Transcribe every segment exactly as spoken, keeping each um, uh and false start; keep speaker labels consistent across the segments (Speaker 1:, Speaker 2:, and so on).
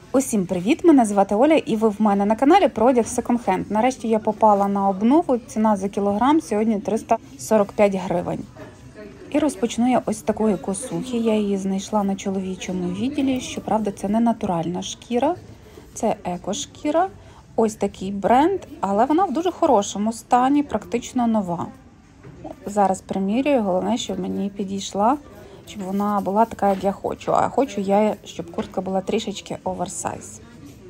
Speaker 1: Усім привіт! Мене звати Оля і ви в мене на каналі про одяг секонд-хенд. Нарешті я попала на обнову, ціна за кілограм сьогодні триста сорок п'ять гривень. І розпочну я ось з такої косухи. Я її знайшла на чоловічому відділі. Щоправда, це не натуральна шкіра, це еко-шкіра. Ось такий бренд, але вона в дуже хорошому стані, практично нова. Зараз примірюю, головне, щоб мені підійшла, щоб вона була така, як я хочу. А хочу я, щоб куртка була трішечки оверсайз.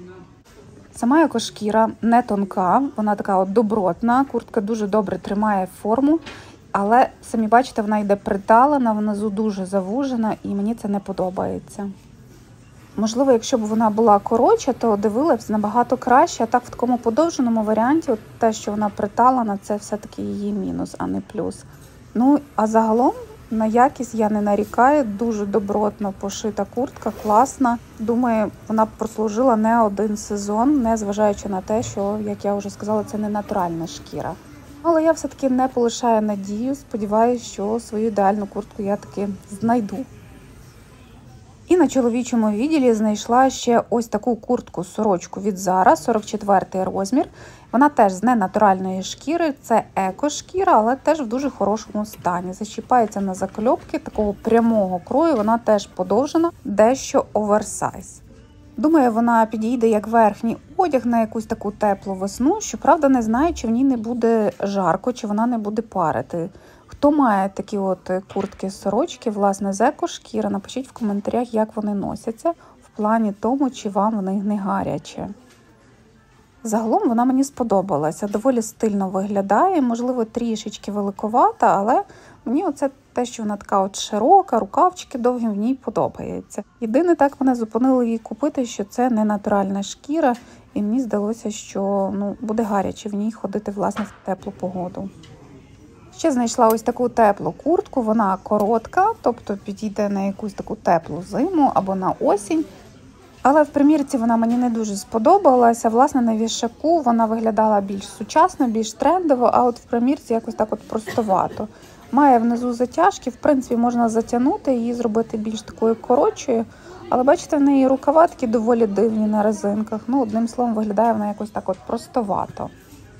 Speaker 1: Сама екошкіра не тонка, вона така от добротна, куртка дуже добре тримає форму, але, самі бачите, вона йде приталена, внизу дуже завужена і мені це не подобається. Можливо, якщо б вона була коротша, то дивилась набагато краще, а так в такому подовженому варіанті, от те, що вона приталена, це все-таки її мінус, а не плюс. Ну, а загалом на якість я не нарікаю, дуже добротно пошита куртка, класна. Думаю, вона б прослужила не один сезон, незважаючи на те, що, як я вже сказала, це не натуральна шкіра. Але я все-таки не полишаю надію, сподіваюся, що свою ідеальну куртку я таки знайду. І на чоловічому відділі знайшла ще ось таку куртку-сорочку від Zara, сорок четвертий розмір. Вона теж з ненатуральної шкіри, це еко-шкіра, але теж в дуже хорошому стані. Зачіпається на закльопки такого прямого крою, вона теж подовжена, дещо оверсайз. Думаю, вона підійде як верхній одяг на якусь таку теплу весну, щоправда, не знаю, чи в ній не буде жарко, чи вона не буде парити. Хто має такі от куртки-сорочки, власне, з еко-шкіри, напишіть в коментарях, як вони носяться, в плані тому, чи вам вони не гаряче. Загалом вона мені сподобалася, доволі стильно виглядає, можливо, трішечки великовата, але мені оце те, що вона така от широка, рукавчики довгі, в ній подобається. Єдине, так мене зупинило її купити, що це не натуральна шкіра, і мені здалося, що ну, буде гаряче в ній ходити, власне, в теплу погоду. Ще знайшла ось таку теплу куртку, вона коротка, тобто підійде на якусь таку теплу зиму або на осінь. Але в примірці вона мені не дуже сподобалася. Власне, на вішаку вона виглядала більш сучасно, більш трендово, а от в примірці якось так от простовато. Має внизу затяжки, в принципі, можна затягнути її, зробити більш такою коротшою. Але бачите, в неї рукава такі доволі дивні на резинках. Ну, одним словом, виглядає вона якось так от простовато.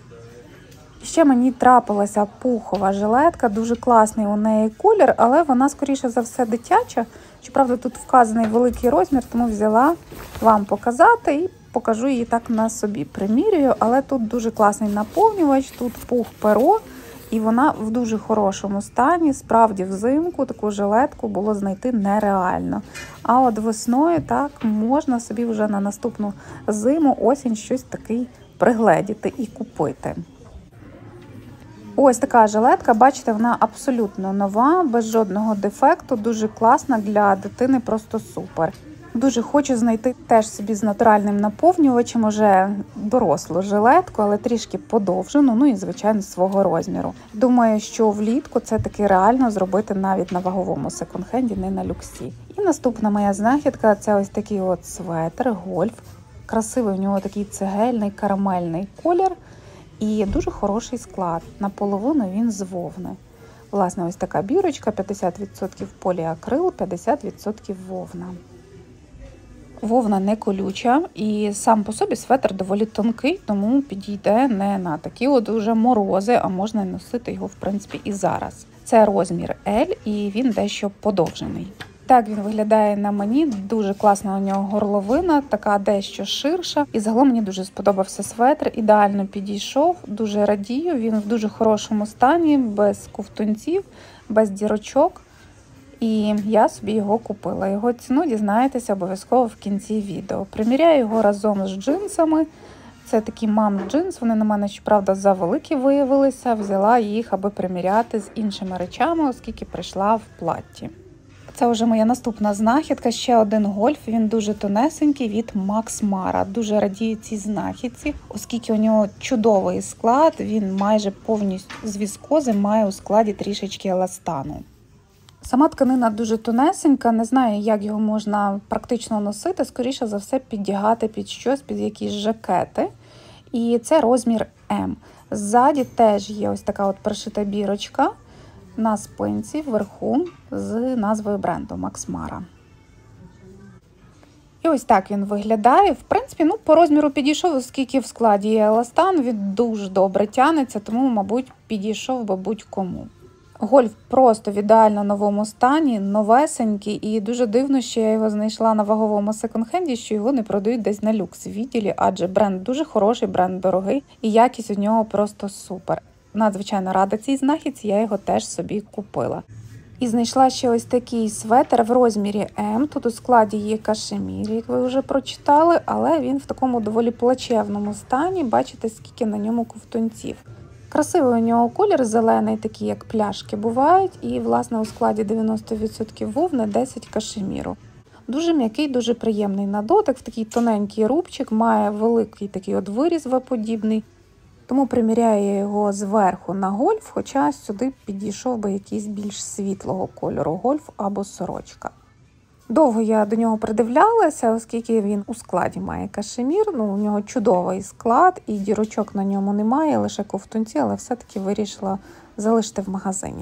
Speaker 1: Ще мені трапилася пухова жилетка, дуже класний у неї колір, але вона, скоріше за все, дитяча. Щоправда, тут вказаний великий розмір, тому взяла вам показати і покажу її так на собі. Примірюю, але тут дуже класний наповнювач, тут пух перо, і вона в дуже хорошому стані. Справді, взимку таку жилетку було знайти нереально. А от весною так можна собі вже на наступну зиму, осінь щось таке пригледіти і купити. Ось така жилетка, бачите, вона абсолютно нова, без жодного дефекту, дуже класна для дитини, просто супер. Дуже хочу знайти теж собі з натуральним наповнювачем, уже дорослу жилетку, але трішки подовжену, ну і, звичайно, свого розміру. Думаю, що влітку це таки реально зробити навіть на ваговому секонд-хенді, не на люксі. І наступна моя знахідка – це ось такий от светр, гольф. Красивий у нього такий цегельний, карамельний колір. І дуже хороший склад. Наполовину він з вовни. Власне, ось така бірочка, п'ятдесят відсотків поліакрил, п'ятдесят відсотків вовна. Вовна не колюча і сам по собі светр доволі тонкий, тому підійде не на такі от уже морози, а можна носити його, в принципі, і зараз. Це розмір L і він дещо подовжений. Так він виглядає на мені, дуже класна у нього горловина, така дещо ширша. І загалом мені дуже сподобався светр, ідеально підійшов, дуже радію, він в дуже хорошому стані, без ковтунців, без дірочок. І я собі його купила. Його ціну дізнаєтеся обов'язково в кінці відео. Приміряю його разом з джинсами. Це такі мам-джинс, вони на мене, щоправда, завеликі виявилися. Взяла їх, аби приміряти з іншими речами, оскільки прийшла в платті. Це вже моя наступна знахідка, ще один гольф, він дуже тонесенький, від Max Mara. Дуже радію цій знахідці, оскільки у нього чудовий склад, він майже повністю з віскози, має у складі трішечки еластану. Сама тканина дуже тонесенька, не знаю, як його можна практично носити, скоріше за все піддягати під щось, під якісь жакети. І це розмір М. Ззаді теж є ось така от пришита бірочка на спинці вверху з назвою бренду Max Mara. І І ось так він виглядає. В принципі, ну, по розміру підійшов, оскільки в складі є еластан, він дуже добре тягнеться, тому, мабуть, підійшов би будь-кому. Гольф просто в ідеально новому стані, новесенький, і дуже дивно, що я його знайшла на ваговому секонд-хенді, що його не продають десь на люкс-відділі, адже бренд дуже хороший, бренд дорогий, і якість у нього просто супер. Надзвичайно рада цій знахідці, я його теж собі купила. І знайшла ще ось такий светр в розмірі М. Тут у складі є кашемір, як ви вже прочитали, але він в такому доволі плачевному стані. Бачите, скільки на ньому ковтунців. Красивий у нього колір, зелений, такий, як пляшки бувають. І, власне, у складі дев'яносто відсотків вовни, десять відсотків кашеміру. Дуже м'який, дуже приємний на дотик. В такий тоненький рубчик, має великий такий от виріз В-подібний. Тому приміряю я його зверху на гольф, хоча сюди підійшов би якийсь більш світлого кольору гольф або сорочка. Довго я до нього придивлялася, оскільки він у складі має кашемір. Ну, у нього чудовий склад і дірочок на ньому немає, лише ковтунці, але все-таки вирішила залишити в магазині.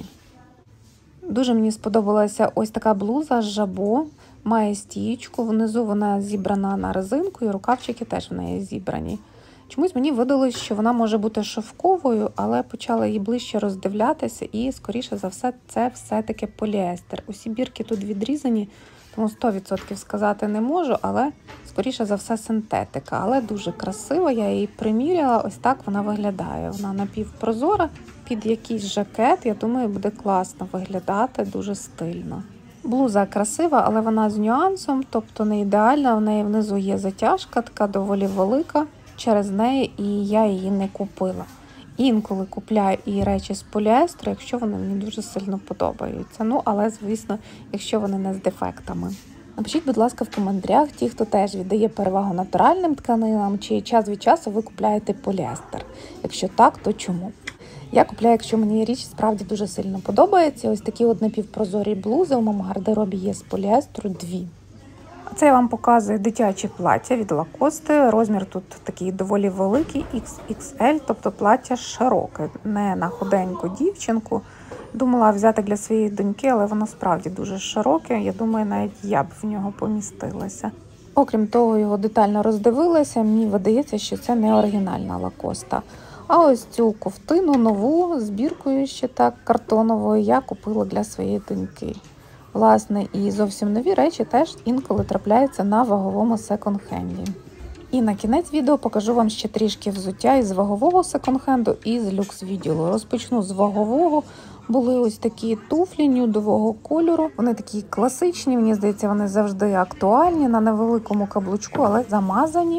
Speaker 1: Дуже мені сподобалася ось така блуза з жабо, має стієчку, внизу вона зібрана на резинку і рукавчики теж в неї зібрані. Чомусь мені видалось, що вона може бути шовковою, але почала її ближче роздивлятися і, скоріше за все, це все-таки поліестер. Усі бірки тут відрізані, тому сто відсотків сказати не можу, але, скоріше за все, синтетика. Але дуже красива, я її приміряла, ось так вона виглядає. Вона напівпрозора, під якийсь жакет, я думаю, буде класно виглядати, дуже стильно. Блуза красива, але вона з нюансом, тобто не ідеальна, в неї внизу є затяжка, така доволі велика. Через неї і я її не купила. Інколи купляю і речі з поліестру, якщо вони мені дуже сильно подобаються. Ну, але, звісно, якщо вони не з дефектами. Напишіть, будь ласка, в коментарях, ті, хто теж віддає перевагу натуральним тканинам, чи час від часу ви купляєте поліестер. Якщо так, то чому? Я купляю, якщо мені річ справді дуже сильно подобається. Ось такі от напівпрозорі блузи у моєму гардеробі є з поліестру дві. Це я вам показую дитяче плаття від Lacoste. Розмір тут такий доволі великий, ікс ікс ель, тобто плаття широке, не на худеньку дівчинку. Думала взяти для своєї доньки, але воно справді дуже широке. Я думаю, навіть я б в нього помістилася. Окрім того, його детально роздивилася, мені видається, що це не оригінальна Lacoste. А ось цю ковтину нову, збіркою ще так картоновою, я купила для своєї доньки. Власне, і зовсім нові речі теж інколи трапляються на ваговому секонд-хенді. І на кінець відео покажу вам ще трішки взуття із вагового секонд-хенду і з люкс-відділу. Розпочну з вагового. Були ось такі туфлі нюдового кольору. Вони такі класичні, мені здається, вони завжди актуальні, на невеликому каблучку, але замазані.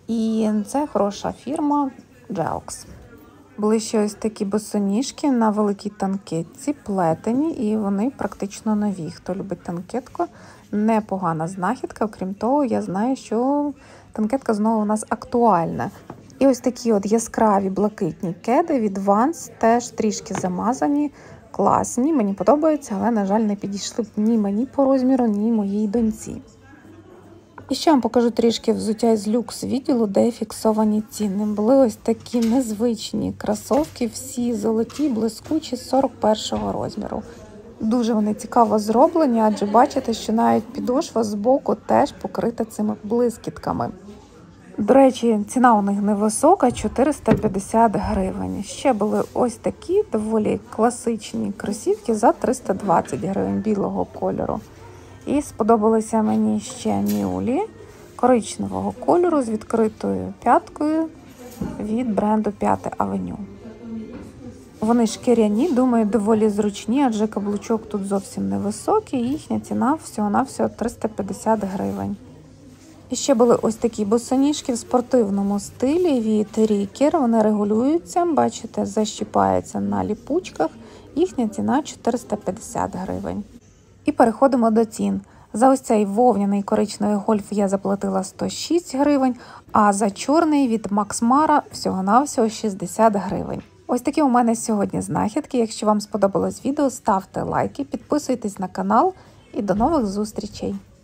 Speaker 1: І це хороша фірма Geox. Були ще ось такі босоніжки на великій танкетці, плетені, і вони практично нові. Хто любить танкетку, непогана знахідка. Окрім того, я знаю, що танкетка знову у нас актуальна. І ось такі от яскраві блакитні кеди від Vans, теж трішки замазані, класні, мені подобаються, але, на жаль, не підійшли б ні мені по розміру, ні моїй доньці. І ще вам покажу трішки взуття із люкс-відділу, де фіксовані ціни. Були ось такі незвичні кросовки, всі золоті, блискучі, сорок першого розміру. Дуже вони цікаво зроблені, адже бачите, що навіть підошва збоку теж покрита цими блискітками. До речі, ціна у них невисока – чотириста п'ятдесят гривень. Ще були ось такі доволі класичні кросівки за триста двадцять гривень білого кольору. І сподобалися мені ще мюлі коричневого кольору з відкритою п'яткою від бренду П'яте Авеню. Вони шкіряні, думаю, доволі зручні, адже каблучок тут зовсім невисокий, і їхня ціна всього-навсього триста п'ятдесят гривень. І ще були ось такі босоніжки в спортивному стилі від Рікер. Вони регулюються, бачите, защіпаються на ліпучках. Їхня ціна чотириста п'ятдесят гривень. І переходимо до цін. За ось цей вовняний коричневий гольф я заплатила сто шість гривень, а за чорний від Max Mara всього-навсього шістдесят гривень. Ось такі у мене сьогодні знахідки. Якщо вам сподобалось відео, ставте лайки, підписуйтесь на канал і до нових зустрічей!